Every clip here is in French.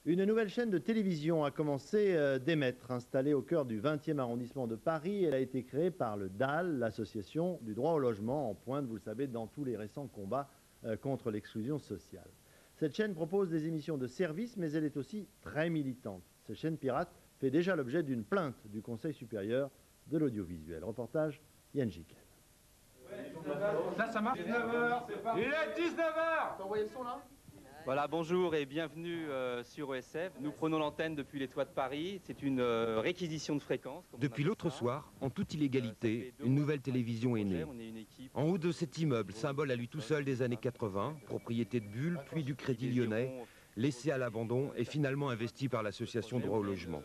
Une nouvelle chaîne de télévision a commencé d'émettre. Installée au cœur du 20e arrondissement de Paris, elle a été créée par le DAL, l'association du droit au logement, en pointe, vous le savez, dans tous les récents combats contre l'exclusion sociale. Cette chaîne propose des émissions de service, mais elle est aussi très militante. Cette chaîne pirate fait déjà l'objet d'une plainte du Conseil supérieur de l'audiovisuel. Reportage Yann Jiquel. Là, ça marche. 19h. Il est 19h. T'as envoyé le son là? Voilà, bonjour et bienvenue sur ESF. Nous prenons l'antenne depuis les toits de Paris. C'est une réquisition de fréquence. Depuis l'autre soir, en toute illégalité, une nouvelle télévision est née. En haut de cet immeuble, symbole à lui tout seul des années 80, propriété de Bulle, puis du Crédit Lyonnais, laissé à l'abandon et finalement investi par l'association Droit au Logement.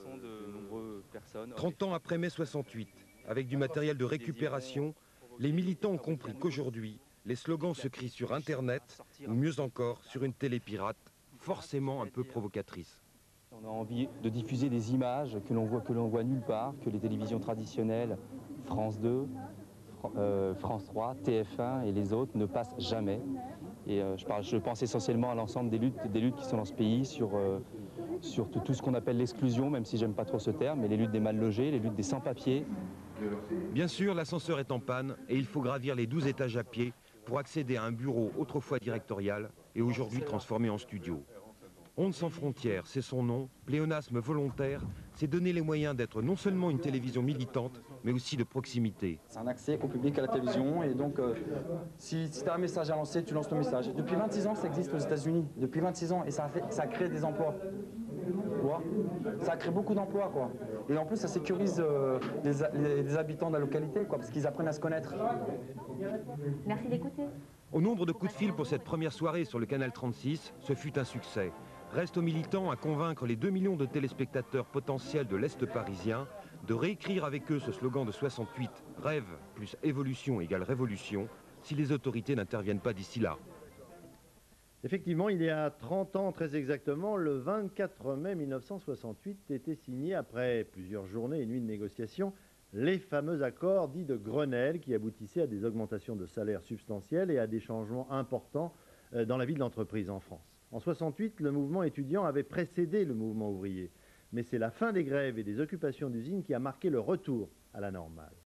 30 ans après mai 68, avec du matériel de récupération, les militants ont compris qu'aujourd'hui, les slogans se crient sur Internet, ou mieux encore, sur une télé pirate, forcément un peu provocatrice. On a envie de diffuser des images que l'on voit nulle part, que les télévisions traditionnelles, France 2, France 3, TF1 et les autres ne passent jamais. Et je pense essentiellement à l'ensemble des luttes qui sont dans ce pays sur tout ce qu'on appelle l'exclusion, même si j'aime pas trop ce terme, mais les luttes des mal logés, les luttes des sans-papiers. Bien sûr, l'ascenseur est en panne et il faut gravir les 12 étages à pied pour accéder à un bureau autrefois directorial et aujourd'hui transformé en studio. Ondes sans frontières, c'est son nom, pléonasme volontaire, c'est donner les moyens d'être non seulement une télévision militante, mais aussi de proximité. C'est un accès au public à la télévision et donc si tu as un message à lancer, tu lances ton message. Depuis 26 ans, ça existe aux États-Unis, depuis 26 ans et ça crée des emplois. Ça crée beaucoup d'emplois, quoi. Et en plus, ça sécurise les habitants de la localité, quoi, parce qu'ils apprennent à se connaître. Merci d'écouter. Au nombre de coups de fil pour cette première soirée sur le canal 36, ce fut un succès. Reste aux militants à convaincre les 2 millions de téléspectateurs potentiels de l'Est parisien de réécrire avec eux ce slogan de 68, rêve plus évolution égale révolution, si les autorités n'interviennent pas d'ici là. Effectivement, il y a 30 ans, très exactement, le 24 mai 1968 était signé, après plusieurs journées et nuits de négociations, les fameux accords dits de Grenelle qui aboutissaient à des augmentations de salaires substantielles et à des changements importants dans la vie de l'entreprise en France. En 68, le mouvement étudiant avait précédé le mouvement ouvrier, mais c'est la fin des grèves et des occupations d'usines qui a marqué le retour à la normale.